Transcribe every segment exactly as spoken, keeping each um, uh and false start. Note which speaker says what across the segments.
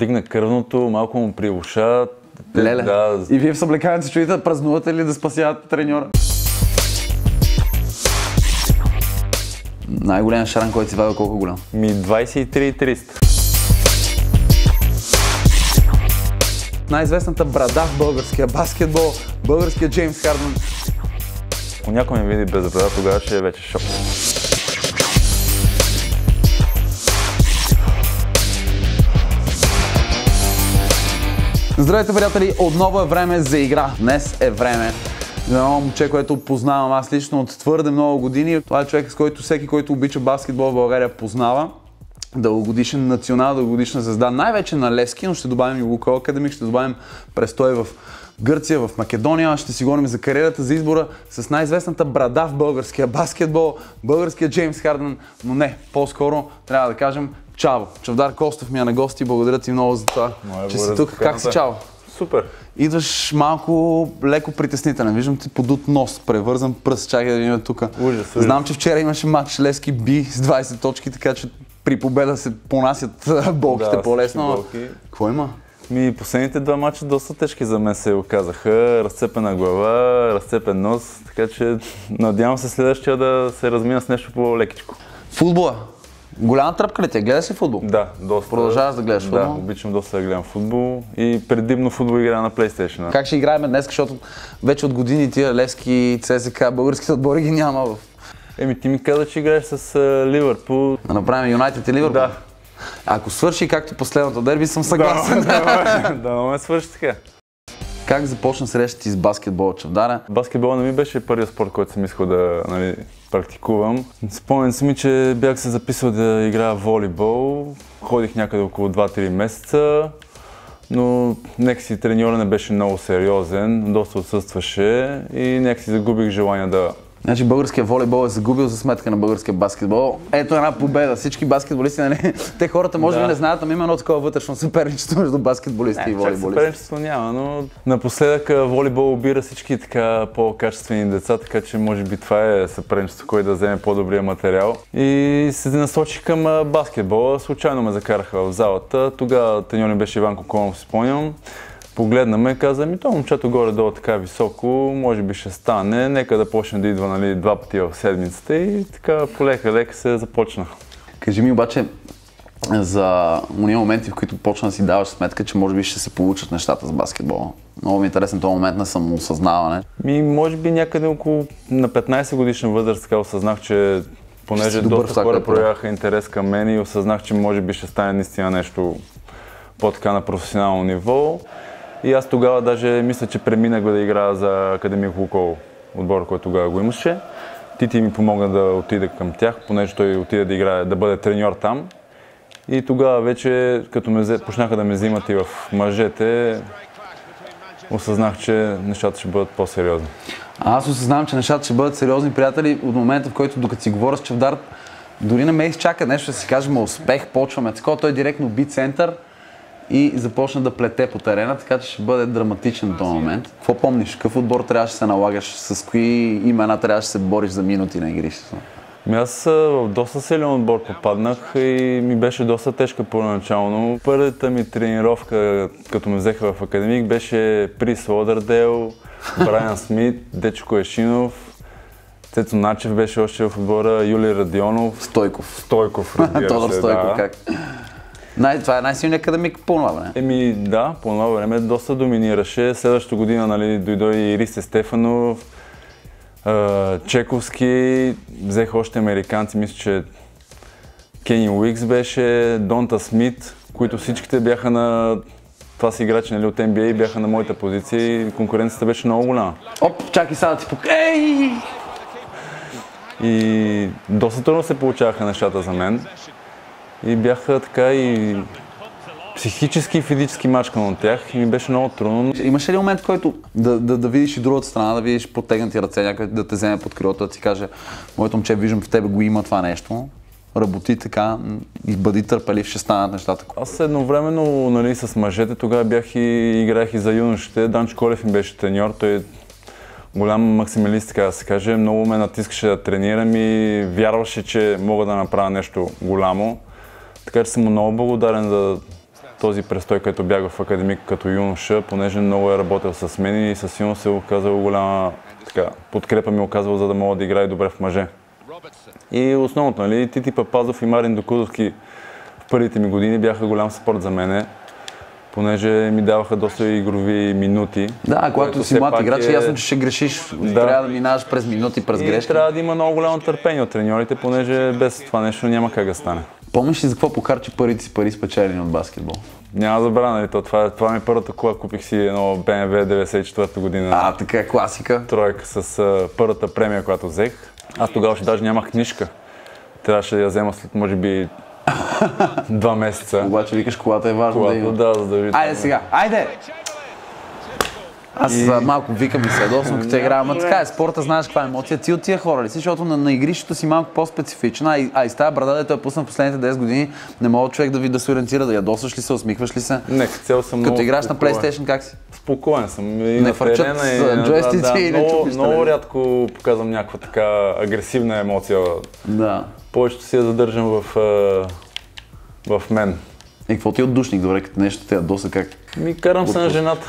Speaker 1: вдигна кръвното, малко му приуша.
Speaker 2: Леле.
Speaker 1: Да.
Speaker 2: И вие в съблекаването се чуете да празнувате ли да спасявате треньора? Най-голям шаран, който си вадил, колко е голям?
Speaker 1: Ми двайсет и три и триста.
Speaker 2: Най-известната брада в българския баскетбол, българския Джеймс Хардън.
Speaker 1: Ако някой ме види без брада, тогава ще е вече шок.
Speaker 2: Здравейте, приятели! Отново е време за игра. Днес е време за едно момче, което познавам аз лично от твърде много години. Това е човек, с който всеки, който обича баскетбол в България, познава. Дългогодишен национал, дългогодишна звезда, най-вече на Левски, но ще добавим и Лукойл Академик, ще добавим престой в Гърция, в Македония. Ще си говорим за кариерата, за избора с най-известната брада в българския баскетбол, българския Джеймс Хардън, но не, по-скоро трябва да кажем Чаво. Чавдар Костов ми е на гости, благодаря ти много за това,
Speaker 1: Моя
Speaker 2: че си тук. Как си, Чаво?
Speaker 1: Супер.
Speaker 2: Идваш малко леко притеснителен. Виждам ти подут нос, превързан пръст. Чакай да видим тук.
Speaker 1: Ужас,
Speaker 2: Знам, че вчера имаше матч Левски би с двайсет точки, така че при победа се понасят болките
Speaker 1: да,
Speaker 2: по-лесно. Какво има?
Speaker 1: Ми, последните два мача доста тежки за мен се оказаха. Разцепена глава, разцепен нос, така че надявам се следващия да се размина с нещо по-лекичко.
Speaker 2: Футбола. Голяма тръпка ли ти? Гледаш ли футбол?
Speaker 1: Да, доста.
Speaker 2: Продължаваш да гледаш футбол?
Speaker 1: Да, обичам доста да гледам футбол и предимно футбол играя на PlayStation.
Speaker 2: Как ще играем днес, защото вече от години тия Левски, ЦСКА, българските отбори ги няма в...
Speaker 1: Еми, ти ми каза, че играеш с Ливърпул.
Speaker 2: Да направим Юнайтед и Ливърпул?
Speaker 1: Да.
Speaker 2: Ако свърши както последното дерби, съм съгласен.
Speaker 1: Да, да, да, ме свърши така.
Speaker 2: Как започна срещата ти с баскетбола, Чавдара?
Speaker 1: Баскетбола не ми беше първият спорт, който съм искал да, нали, практикувам. Спомням си ми, че бях се записал да играя волейбол. Ходих някъде около два-три месеца, но някакси треньора не беше много сериозен, доста отсъстваше и някакси загубих желание да...
Speaker 2: Значи българския волейбол е загубил за сметка на българския баскетбол. Ето една победа. Всички баскетболисти, нали? Те хората може би
Speaker 1: да.
Speaker 2: не знаят, ама има едно такова вътрешно съперничество между баскетболисти
Speaker 1: не,
Speaker 2: и волейболисти.
Speaker 1: Съперничество няма, но напоследък волейбол обира всички така по-качествени деца, така че може би това е съперничество, кой да вземе по-добрия материал. И се насочих към баскетбола. Случайно ме закараха в залата. Тогава треньор ми беше Иван Коконов, си спомням. Погледна ме и каза, ми то момчето горе-долу така високо, може би ще стане, нека да почне да идва, нали, два пъти в седмицата и така полека-лека се започна.
Speaker 2: Кажи ми обаче за уния моменти, в които почна да си даваш сметка, че може би ще се получат нещата с баскетбола. Много ми е интересен този момент на самоосъзнаване.
Speaker 1: Ми, може би някъде около на петнайсет годишна възраст така осъзнах, че понеже доста хора проявяха интерес към мен и осъзнах, че може би ще стане наистина нещо по-така на професионално ниво. И аз тогава даже мисля, че преминах да играя за Академик Лукойл, отбор, който тогава го имаше. Тити ми помогна да отида към тях, понеже той отида да играе, да бъде треньор там. И тогава вече, като ме почнаха да ме взимат и в мъжете, осъзнах, че нещата ще бъдат по-сериозни.
Speaker 2: Аз осъзнавам, че нещата ще бъдат сериозни, приятели, от момента, в който докато си говоря с Чавдар, дори не ме изчака нещо да си кажем успех, почваме такова, той е директно би център и започна да плете по терена, така че ще бъде драматичен този момент. Какво помниш? Какъв отбор трябваше да се налагаш? С кои имена трябваше да се бориш за минути на игрището?
Speaker 1: Ми аз в доста силен отбор попаднах и ми беше доста тежка първоначално. Първата ми тренировка, като ме взеха в Академик, беше Прис Лодърдейл, Брайан Смит, Дечо Коешинов, Цецо Начев беше още в отбора, Юлий Радионов.
Speaker 2: Стойков.
Speaker 1: Стойков, разбира
Speaker 2: Тодор
Speaker 1: се,
Speaker 2: Стойков,
Speaker 1: да.
Speaker 2: Как? Най- това е най-силният академик по това време.
Speaker 1: Еми да, по това време доста доминираше. Следващата година, нали, дойде и Ристе Стефанов, Чековски, взеха още американци, мисля, че Кени Уикс беше, Донта Смит, които всичките бяха на... Това си играчи, нали, от Н Б А, бяха на моята позиция и конкуренцията беше много голяма.
Speaker 2: Оп, чакай сега да ти пок... Ей!
Speaker 1: И доста трудно се получаваха нещата за мен. И бяха така и психически и физически мачкан от тях и ми беше много трудно.
Speaker 2: Имаше ли момент, в който да, да, да видиш и другата страна, да видиш протегнати ръце, някой да те вземе под крилото, да ти каже, моето момче, виждам в тебе го има това нещо, работи така и бъди търпелив, ще станат нещата.
Speaker 1: Аз едновременно, нали, с мъжете тогава бях и играх и за юношите. Данчо Колев ми беше треньор, той е голям максималист, така да се каже. Много ме натискаше да тренирам и вярваше, че мога да направя нещо голямо. Така че съм му много благодарен за този престой, който бях в Академик като юноша, понеже много е работил с мен и със сигурност се оказало голяма така, подкрепа ми оказвал, за да мога да играя добре в мъже. И основното, нали, Тити Папазов и Марин Докудовски в първите ми години бяха голям спорт за мене, понеже ми даваха доста игрови минути.
Speaker 2: Да, когато си млад играч, е ясно, че ще грешиш, да. Трябва да минаваш през минути, през грешки.
Speaker 1: И трябва да има много голямо търпение от треньорите, понеже без това нещо няма как да стане.
Speaker 2: Помниш ли за какво покарчи първите си пари спечелени от баскетбол?
Speaker 1: Няма да забравя, нали, това, това ми е първата кола, купих си едно Б М В деветдесет и четвърта година.
Speaker 2: А, така е класика.
Speaker 1: Тройка с а, първата премия, която взех. Аз тогава ще даже нямах книжка. Трябваше да я взема след може би два месеца.
Speaker 2: Обаче викаш, колата е важно
Speaker 1: колата,
Speaker 2: да има.
Speaker 1: Да, задължително.
Speaker 2: Айде сега, айде! Аз и... малко викам и се ядосвам, като играя, ама така е, спорта знаеш каква е емоция. Ти от тия хора ли си, защото на, на игрището си малко по-специфична, а и, а и с тази брада, дето я пусна в последните десет години, не мога човек да ви да се ориентира, да ядосваш ли се, усмихваш ли се?
Speaker 1: Не, цел съм
Speaker 2: като
Speaker 1: много
Speaker 2: играш
Speaker 1: спокоен.
Speaker 2: На PlayStation, как си?
Speaker 1: Спокоен съм. И
Speaker 2: не фърчат с джойстици
Speaker 1: да, да,
Speaker 2: и не
Speaker 1: много,
Speaker 2: чупиш.
Speaker 1: Много рядко показвам някаква така агресивна емоция.
Speaker 2: Да.
Speaker 1: Повечето си я задържам в, в мен.
Speaker 2: И какво ти е отдушник, добре, като нещо те ядоса, как?
Speaker 1: Ми карам се на жената.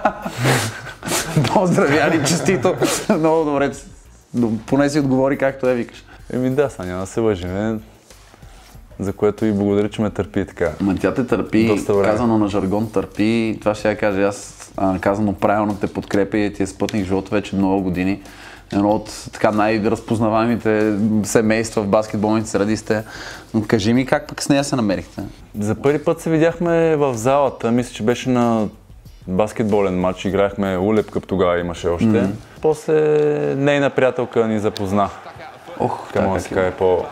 Speaker 2: Поздравяли, честито. Много добре. Поне си отговори както е, викаш.
Speaker 1: Еми да, са няма да се лъжим. За което и благодаря, че ме търпи така.
Speaker 2: Ма тя те търпи, казано на жаргон търпи. Това ще я кажа, аз а, казано правилно те подкрепя и ти е спътник в живота вече много години. Едно от така най-разпознаваемите семейства в баскетболните среди сте. Но кажи ми как пък с нея се намерихте?
Speaker 1: За първи път се видяхме в залата. Мисля, че беше на баскетболен матч. Играхме Улеп Къп, тогава имаше още. Mm-hmm. После нейна приятелка ни запозна.
Speaker 2: Ох,
Speaker 1: така може да се каже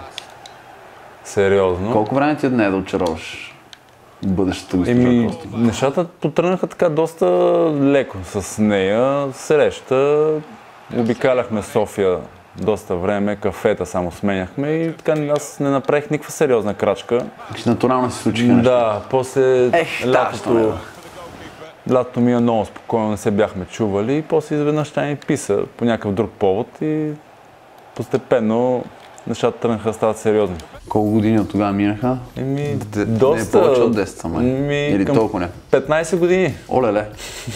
Speaker 1: по-сериозно.
Speaker 2: Колко време ти е днес да очароваш бъдещата госпожа
Speaker 1: Еми,
Speaker 2: Костова?
Speaker 1: Нещата потръгнаха така доста леко с нея. Среща, обикаляхме София доста време, кафета само сменяхме и така аз не направих никаква сериозна крачка.
Speaker 2: Натурално се случиха неща.
Speaker 1: Да, после
Speaker 2: Ех,
Speaker 1: лятото, лятото ми е много спокойно, не се бяхме чували и после изведнъж тя ми писа по някакъв друг повод и постепенно нещата тръгнаха да стават сериозни.
Speaker 2: Колко години от тогава минаха?
Speaker 1: Еми,
Speaker 2: Д-
Speaker 1: доста...
Speaker 2: Не повече от десет са, май.
Speaker 1: Ми,
Speaker 2: Или толкова не?
Speaker 1: петнайсет години.
Speaker 2: Оле-ле.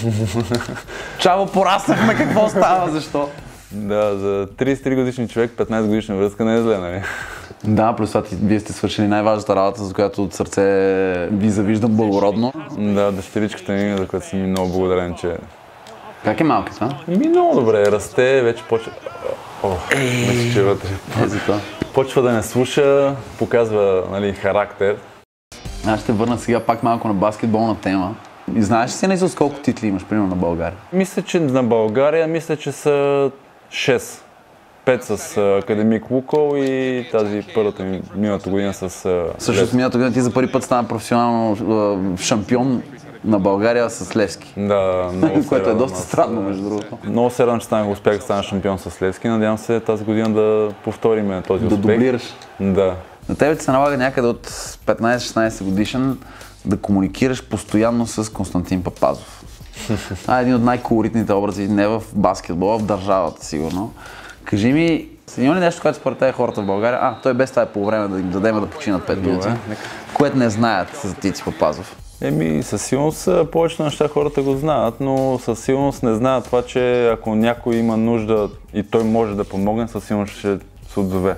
Speaker 2: Чао, пораснахме, какво става, защо?
Speaker 1: Да, за трийсет и три годишни човек петнайсет годишна връзка не е зле, нали?
Speaker 2: Да, плюс това вие сте свършили най-важната работа, за която от сърце ви завиждам благородно.
Speaker 1: Да, дъщеричката ми, за която съм ми много благодарен, че...
Speaker 2: Как е малката?
Speaker 1: Ми много добре, расте, вече почва... О, мисля, че вътре.
Speaker 2: Е, за това.
Speaker 1: Почва да не слуша, показва, нали, характер.
Speaker 2: Аз ще върна сега пак малко на баскетболна тема. И знаеш ли си не с колко титли имаш, примерно, на България?
Speaker 1: Мисля, че на България, мисля, че са шест. Пет с Академик Лукол и тази първата ми миналата година с...
Speaker 2: Също миналата година ти за първи път стана професионално шампион на България с Левски.
Speaker 1: Да, много се
Speaker 2: което е доста странно, между другото.
Speaker 1: Много се радвам, че стана, успях да стана шампион с Левски. Надявам се тази година да повторим този успех.
Speaker 2: Да дублираш.
Speaker 1: Да.
Speaker 2: На тебе ти се налага някъде от петнайсет-шестнайсет годишен да комуникираш постоянно с Константин Папазов. Това е един от най-колоритните образи не в баскетбола, в държавата сигурно. Кажи ми, има ли нещо, което според тези хората в България? А, той без това е по време да им дадем да починат пет минути, което не знаят за Тити Папазов.
Speaker 1: Еми, със сигурност повечето неща хората го знаят, но със сигурност не знаят това, че ако някой има нужда и той може да помогне, със сигурност ще се отзове.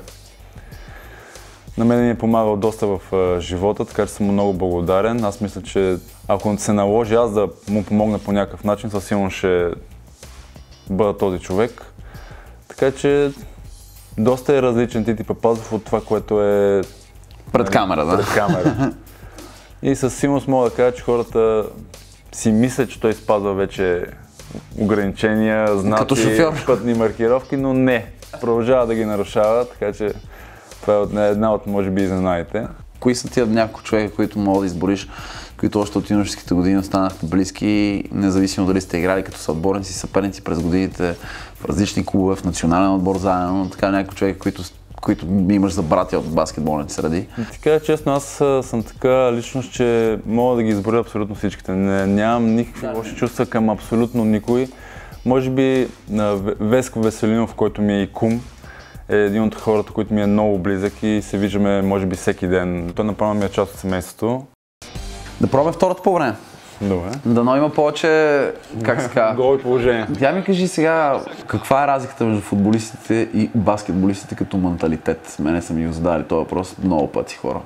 Speaker 1: На мен ми е помагал доста в живота, така че съм му много благодарен. Аз мисля, че ако се наложи аз да му помогна по някакъв начин, със сигурност ще бъда този човек. Така че доста е различен Тити Папазов от това, което е
Speaker 2: пред камера, да?
Speaker 1: Пред камера. И със сигурност мога да кажа, че хората си мислят, че той спазва вече ограничения, знаци, пътни маркировки, но не. Продължава да ги нарушава, така че това е една от, може би, изненадите.
Speaker 2: Кои са тия няколко човека, които мога да избориш, които още от юношеските години останахте близки, независимо дали сте играли като съотборници, съперници през годините в различни клубове, в национален отбор заедно, така няколко човека, които, които имаш за братя от баскетболните среди?
Speaker 1: Така, честно, аз съм така личност, че мога да ги изборя абсолютно всичките. Не, нямам никакви лоши чувства към абсолютно никой. Може би Веско Веселинов, който ми е и кум, е един от хората, които ми е много близък и се виждаме може би всеки ден. Той направо ми е част от семейството.
Speaker 2: Да пробваме втората по време.
Speaker 1: Добре.
Speaker 2: Дано има повече, как се казва?
Speaker 1: Голи положение.
Speaker 2: Тя ми кажи сега, каква е разликата между футболистите и баскетболистите като менталитет? Мене са ми го задали този въпрос много пъти хора.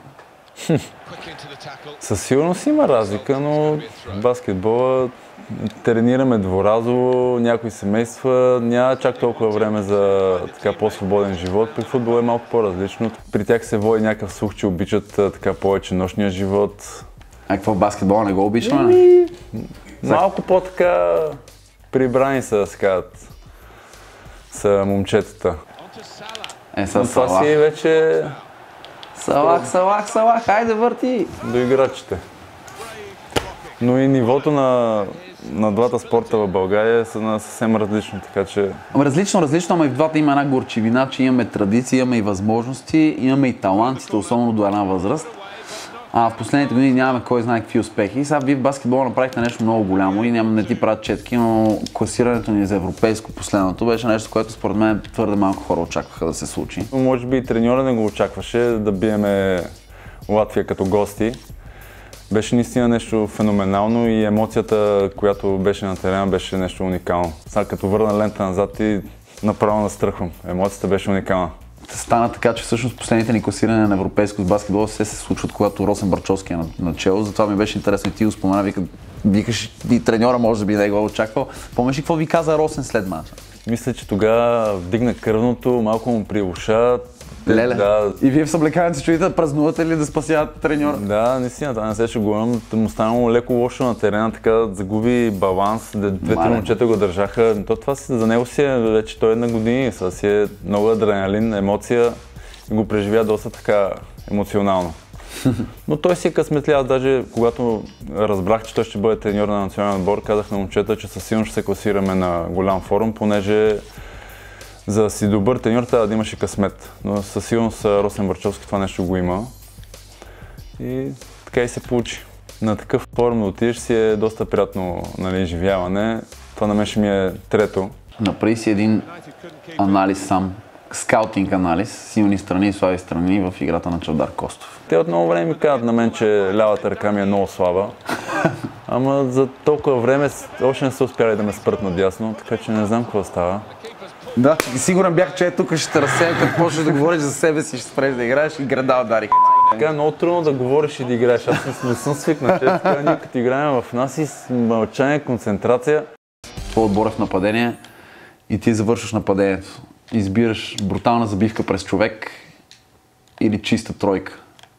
Speaker 1: Със сигурност има разлика, но баскетбола тренираме дворазово, някои семейства няма чак толкова време за така по-свободен живот. При футбола е малко по-различно. При тях се води някакъв слух, че обичат така повече нощния живот.
Speaker 2: А какво в баскетбола не го обичаме?
Speaker 1: Еми, малко по-така прибрани са, да се казват, са момчетата.
Speaker 2: Е, са
Speaker 1: Но това
Speaker 2: Салах.
Speaker 1: си е вече
Speaker 2: Салах, Салах, Салах, хайде върти!
Speaker 1: до играчите. Но и нивото на, на двата спорта в България са на съвсем различно, така че...
Speaker 2: Ама различно, различно, ама и в двата има една горчивина, че имаме традиции, имаме и възможности, имаме и талантите, особено до една възраст. А в последните години нямаме кой знае какви успехи. Сега вие в баскетбола направихте нещо много голямо и няма не ти правят четки, но класирането ни за европейско последното беше нещо, което според мен твърде малко хора очакваха да се случи.
Speaker 1: Може би и треньора не го очакваше да биеме Латвия като гости. Беше наистина нещо феноменално и емоцията, която беше на терена, беше нещо уникално. Сега като върна лента назад и направо настръхвам. Емоцията беше уникална.
Speaker 2: Стана така, че всъщност последните ни класирания на европейско с баскетбол се се случват, когато Росен Барчовски е начело. Затова ми беше интересно и ти го спомена, вика, викаш и треньора може би да го очаквал. Помниш ли какво ви каза Росен след мача?
Speaker 1: Мисля, че тогава вдигна кръвното, малко му при уша.
Speaker 2: Леле.
Speaker 1: Да,
Speaker 2: И вие в съблекаването се чуете да празнувате ли да спасявате треньора?
Speaker 1: да, наистина, това не се шегувам. Му станало леко лошо на терена, така да загуби баланс. Две-три момчета го държаха. То това си, за него си е вече той една година, сега си е много адреналин, емоция и го преживя доста така емоционално. Но той си е късметли. Аз даже когато разбрах, че той ще бъде треньор на националния отбор, казах на момчета, че със сигурност ще се класираме на голям форум, понеже за да си добър треньор трябва да имаш и късмет. Но със сигурност Росен Барчовски това нещо го има. И така и се получи. На такъв форум да отидеш си е доста приятно, нали, изживяване. Това на мен ще ми е трето.
Speaker 2: Направи си един анализ сам, скаутинг анализ, силни страни и слаби страни в играта на Чавдар Костов.
Speaker 1: Те от много време ми казват на мен, че лявата ръка ми е много слаба. Ама за толкова време още не са успяли да ме спрат надясно, така че не знам какво става.
Speaker 2: Да, и сигурен бях, че е тук ще те разсея, като почнеш да говориш за себе си, ще спреш да играеш и града ударих.
Speaker 1: Така е много трудно да говориш и да играеш. Аз не съм свикнал, че така ние като играем в нас и с мълчание, концентрация.
Speaker 2: Твой отбор е в нападение и ти завършваш нападението. Избираш брутална забивка през човек или чиста тройка.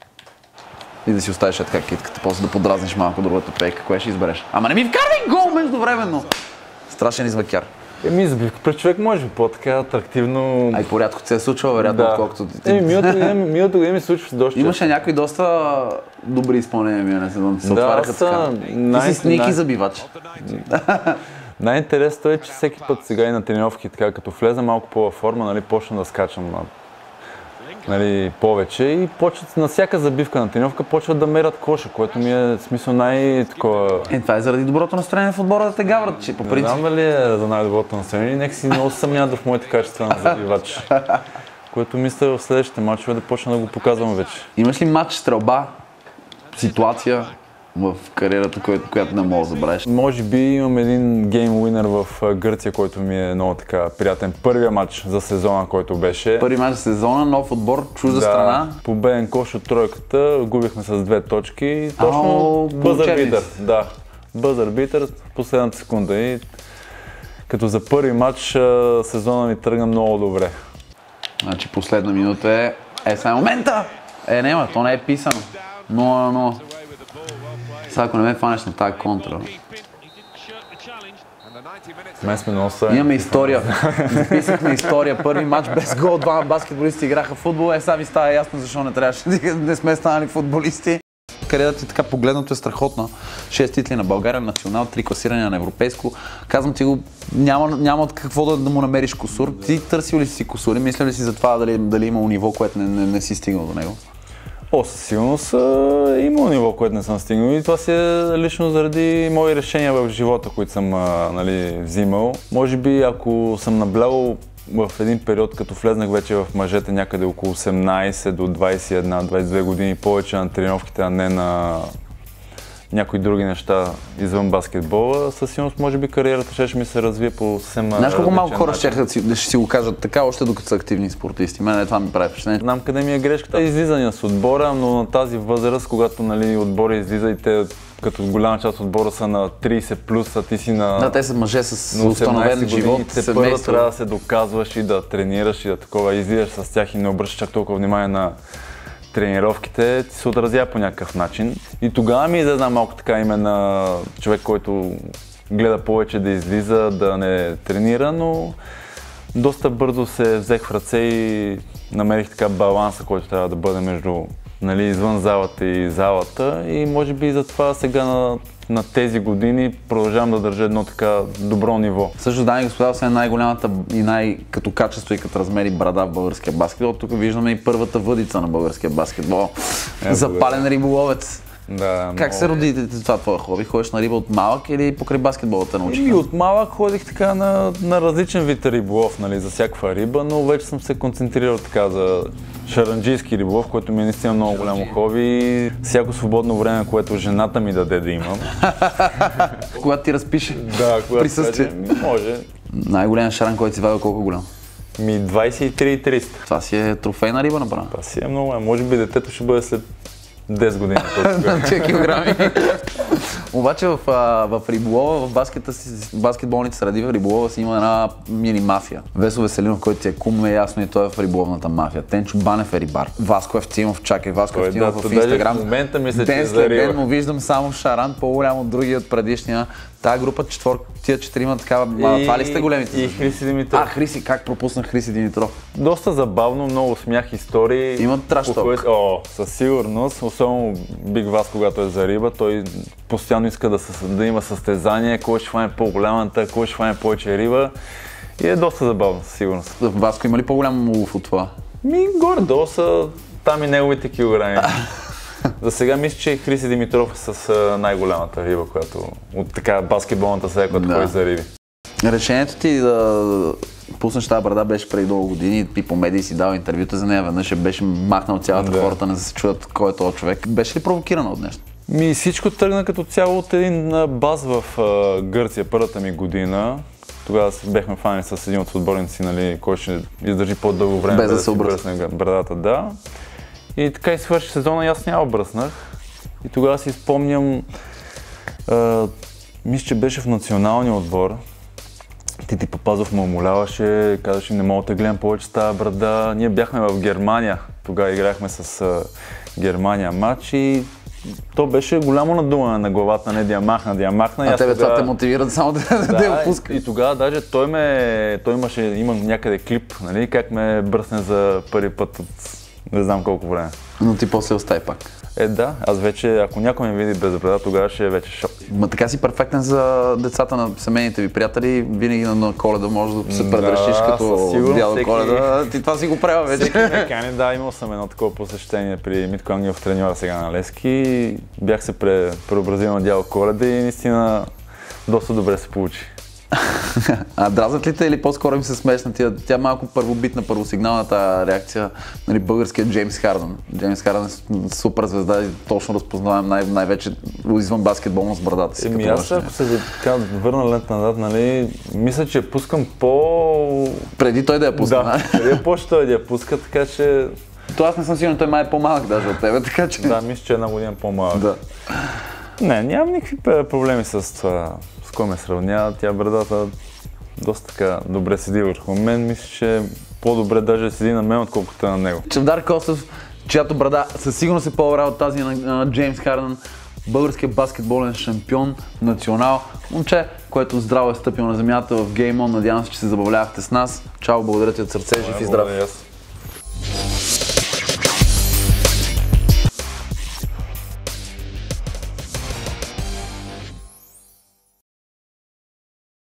Speaker 2: И да си оставиш така китката, после да подразниш малко другата пейка, кое ще избереш. Ама не ми вкарвай гол междувременно! Страшен извакяр.
Speaker 1: Еми, забивка през човек може би по-така атрактивно.
Speaker 2: Ай, порядко се е случвало, вероятно,
Speaker 1: Да.
Speaker 2: отколкото ти.
Speaker 1: Еми, миналото година ми се случва доста.
Speaker 2: Имаше някои доста добри изпълнения миналия сезон. Се
Speaker 1: Да,
Speaker 2: отваряха
Speaker 1: аз
Speaker 2: така.
Speaker 1: съм
Speaker 2: Ти
Speaker 1: най-
Speaker 2: си сники
Speaker 1: най-
Speaker 2: забивач.
Speaker 1: Най-интересното е, че всеки път сега и на тренировки, така като влеза малко по-във форма, нали, почна да скачам на, нали, повече и почват на всяка забивка на тренировка почват да мерят коша, което ми е в смисъл най-такова...
Speaker 2: Е, това е заради доброто настроение в отбора да те гаврат, че по
Speaker 1: Не
Speaker 2: принцип.
Speaker 1: знам дали е за най-доброто настроение, нека си много съмняват в моите качества на забивач, което мисля в следващите мачове да почна да го показвам вече.
Speaker 2: Имаш ли матч, стрелба, ситуация в кариерата, която, която не мога да забравиш?
Speaker 1: Може би имам един гейм уинър в Гърция, който ми е много така приятен. Първия матч за сезона, който беше.
Speaker 2: Първи мач за сезона, нов отбор, чужда
Speaker 1: Да,
Speaker 2: страна.
Speaker 1: победен кош от тройката, губихме с две точки. Точно
Speaker 2: Ау,
Speaker 1: бъзър
Speaker 2: получерниц.
Speaker 1: битър. Да, бъзър битър в последната секунда. И като за първи матч а, сезона ми тръгна много добре.
Speaker 2: Значи последна минута е... Е, сега е момента! Е, няма, то не е писано. нула на нула. Сега ако не ме фанеш на тази контра.
Speaker 1: Мен сме много са.
Speaker 2: Имаме история. Записахме история. Първи матч без гол, двама баскетболисти играха в футбол. Е, сега ви става ясно защо не трябваше. Не сме станали футболисти. Кариерата ти така погледнато е страхотна. Шест титли на България, национал, три класирания на европейско. Казвам ти го, няма, няма от какво да, да му намериш кусур. Ти търсил ли си кусури? Мисля ли си за това дали, дали имало ниво, което не, не, не си стигнал до него?
Speaker 1: О, със сигурност е имало ниво, което не съм стигнал и това си е лично заради мои решения в живота, които съм а, нали, взимал. Може би ако съм наблягал в един период, като влезнах вече в мъжете някъде около осемнайсет до двайсет и една - двайсет и две години, повече на тренировките, а не на някои други неща извън баскетбола, със сигурност може би кариерата ще ми се развие по съвсем различен начин.
Speaker 2: Знаеш колко малко хора ще, ще си го кажат така, още докато са активни спортисти. Мене това ми прави впечатление.
Speaker 1: Знам къде ми е грешката. Излизания с отбора, но на тази възраст, когато нали, отбора излиза и те като голяма част от отбора са на трийсет плюс, а ти си на...
Speaker 2: Да, те са мъже с установен живот,
Speaker 1: семейство. Първо трябва да се доказваш и да тренираш и да такова излизаш с тях и не обръщаш чак толкова внимание на тренировките, ти се отразява по някакъв начин. И тогава ми излезна малко така име на човек, който гледа повече да излиза, да не тренира, но доста бързо се взех в ръце и намерих така баланса, който трябва да бъде между нали, извън залата и залата. И може би затова сега на, на тези години продължавам да държа едно така добро ниво.
Speaker 2: Също, дами и господа, това е най-голямата и най- като качество и като размери брада в българския баскетбол. Тук виждаме и първата въдица на българския баскетбол. Е, запален риболовец.
Speaker 1: Да,
Speaker 2: как
Speaker 1: много...
Speaker 2: се роди това твоя хоби? Ходиш на риба от малък или покрай баскетбола те научиха?
Speaker 1: И от малък ходих така на, на различен вид риболов, нали, за всякаква риба, но вече съм се концентрирал така за шаранджийски риболов, който ми е наистина много голямо хоби и всяко свободно време, което жената ми даде да имам.
Speaker 2: Когато ти разпише
Speaker 1: да,
Speaker 2: присъствие.
Speaker 1: Каже, може.
Speaker 2: Най-голям шаран, който си вадил, колко е голям?
Speaker 1: Ми двайсет и три и триста.
Speaker 2: Това си е трофейна риба направо.
Speaker 1: Това си е много, може би детето ще бъде след десет години.
Speaker 2: На килограми. Обаче в, в риболова, в баскетболните среди, в риболова си има една мини мафия. Весо Веселинов, който ти е кум, е ясно и той е в риболовната мафия. Тенчо Банев е рибар. Васко Евтимов, чакай, Васко Евтимов да, в Инстаграм.
Speaker 1: В момента мисля,
Speaker 2: ден след ден му виждам само шаран, по-голям от другия от предишния. Тая група, четвор, тия четирима такава, и, това ли сте големите?
Speaker 1: И Хриси Димитров.
Speaker 2: А, Хриси, как пропуснах Хриси Димитров?
Speaker 1: Доста забавно, много смях истории.
Speaker 2: Има трашток.
Speaker 1: О, със сигурност, особено Биг Вас, когато е за риба, той постоянно иска да, съ, да има състезание, кой ще фане по-голямата, кой ще фане повече риба. И е доста забавно, със сигурност.
Speaker 2: В Васко има ли по-голям улов от това?
Speaker 1: Ми, горе-долу са там и неговите килограми. За сега мисля, че Хриси Димитров е с най-голямата риба, която от така баскетболната сега, която да. Ходи за риби.
Speaker 2: Решението ти да пуснеш тази брада беше преди дълго години и по медии си дал интервюта за нея, веднъж беше махнал цялата да. Хората, не се чуят кой е този човек. Беше ли провокирана от нещо?
Speaker 1: Ми всичко тръгна като цяло от един бас в uh, Гърция, първата ми година. Тогава бехме фани с един от отборници, нали, който ще издържи по-дълго време
Speaker 2: без да, да се
Speaker 1: бръсне брадата. Да. И така и свърши сезона и аз няма бръснах. И тогава си спомням, а, мисля, че беше в националния отбор. Тити Папазов ме умоляваше, казваше, не мога да гледам повече с тази брада. Ние бяхме в Германия, тогава играхме с а, Германия матч и то беше голямо надуване на главата, не да я махна, да я махна.
Speaker 2: А тебе тогава... това те мотивира само да, да, да я пуска.
Speaker 1: И, и тогава даже той ме, той имаше, има някъде клип, нали, как ме бръсне за първи път от не знам колко време.
Speaker 2: Но ти после остави пак.
Speaker 1: Е, да. Аз вече, ако някой ме види без брада, тогава ще е вече шок.
Speaker 2: Ма така си перфектен за децата на семейните ви приятели. Винаги на Коледа може да се предрешиш да, като дядо всеки... Коледа. Ти това си го правя вече.
Speaker 1: Всеки ме кани, да, имал съм едно такова посещение при Митко Ангелов, треньора сега на Левски. Бях се пре... преобразил на дядо Коледа и наистина доста добре се получи.
Speaker 2: А дразнат ли те или по-скоро им се смешна тя, тя малко първобитна, първосигналната реакция, нали, българският Джеймс Хардън. Джеймс Хардън е супер звезда и точно разпознавам най- най-вече извън баскетболно с брадата си.
Speaker 1: Еми аз ако се така върна лент назад, нали, мисля, че пускам по...
Speaker 2: Преди той да я пуска.
Speaker 1: Да, преди по-що той да я пуска, така че...
Speaker 2: То аз не съм сигурен, той май е по-малък даже от тебе, така че...
Speaker 1: Да, мисля, че една година по-малък.
Speaker 2: Да.
Speaker 1: Не, нямам никакви проблеми с това. Кой ме сравнява, тя брадата доста така добре седи върху мен. Мисля, че по-добре даже седи на мен, отколкото на него.
Speaker 2: Чавдар Костов, чиято брада със сигурност е по-добра от тази на, на Джеймс Хардън, българският баскетболен шампион, национал, момче, което здраво е стъпил на земята в Game On. Надявам се, че се забавлявахте с нас. Чао, благодаря ти от сърце, жив и здрав.